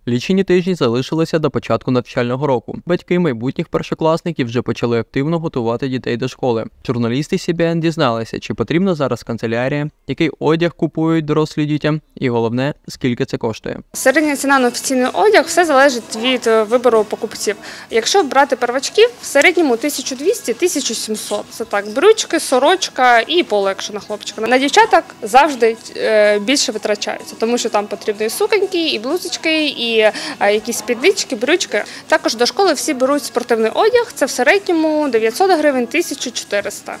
Лічені тижні залишилися до початку навчального року. Батьки майбутніх першокласників вже почали активно готувати дітей до школи. Журналісти CBN дізналися, чи потрібна зараз канцелярія, який одяг купують дорослі дітям і головне, скільки це коштує. Середня ціна на офіційний одяг все залежить від вибору покупців. Якщо брати первачків, в середньому 1200-1700. Це так, брючки, сорочка і поло, якщо на хлопчика. На дівчаток завжди більше витрачаються, тому що там потрібні і суконьки, і блузочки, і якісь спіднички, брючки. Також до школи всі беруть спортивний одяг, це в середньому 900 гривень, 1400.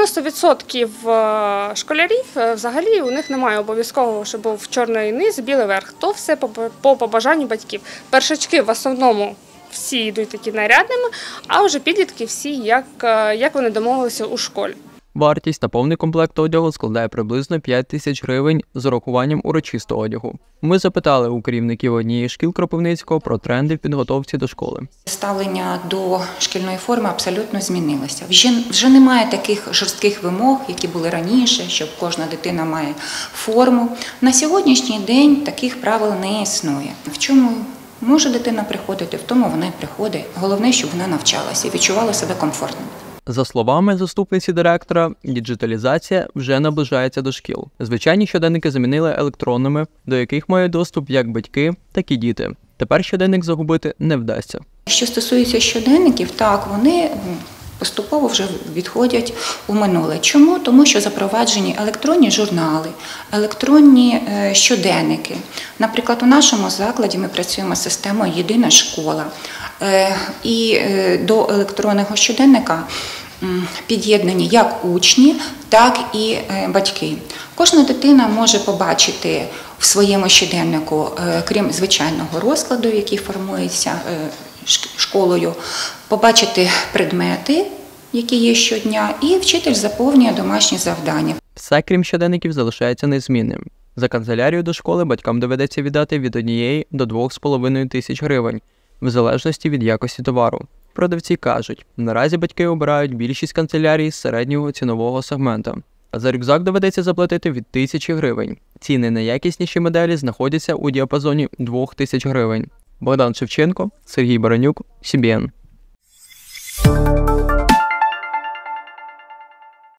90% школярів взагалі у них немає обов'язкового, щоб був чорний низ, білий верх. То все по побажанню батьків. Першачки в основному всі йдуть такі нарядними, а вже підлітки всі, як вони домовилися у школі. Вартість на повний комплект одягу складає приблизно 5 тисяч гривень з урахуванням урочистого одягу. Ми запитали у керівників однієї шкіл Кропивницького про тренди в підготовці до школи. Ставлення до шкільної форми абсолютно змінилося. Вже немає таких жорстких вимог, які були раніше, що кожна дитина має форму. На сьогоднішній день таких правил не існує. В чому може дитина приходити, в тому вона і приходить. Головне, щоб вона навчалася і відчувала себе комфортно. За словами заступниці директора, діджиталізація вже наближається до шкіл. Звичайні щоденники замінили електронними, до яких мають доступ як батьки, так і діти. Тепер щоденник загубити не вдасться. Що стосується щоденників, так, вони поступово вже відходять у минуле. Чому? Тому що запроваджені електронні журнали, електронні щоденники. Наприклад, у нашому закладі ми працюємо з системою «Єдина школа». І до електронного щоденника під'єднані як учні, так і батьки. Кожна дитина може побачити в своєму щоденнику, крім звичайного розкладу, який формується школою, побачити предмети, які є щодня, і вчитель заповнює домашні завдання. Все, крім щоденників, залишається незмінним. За канцелярію до школи батькам доведеться віддати від 1 до 2,5 тисяч гривень, в залежності від якості товару. Продавці кажуть, наразі батьки обирають більшість канцелярій з середнього цінового сегмента. А за рюкзак доведеться заплатити від 1000 гривень. Ціни на якісніші моделі знаходяться у діапазоні 2000 гривень. Богдан Шевченко, Сергій Баранюк, CBN.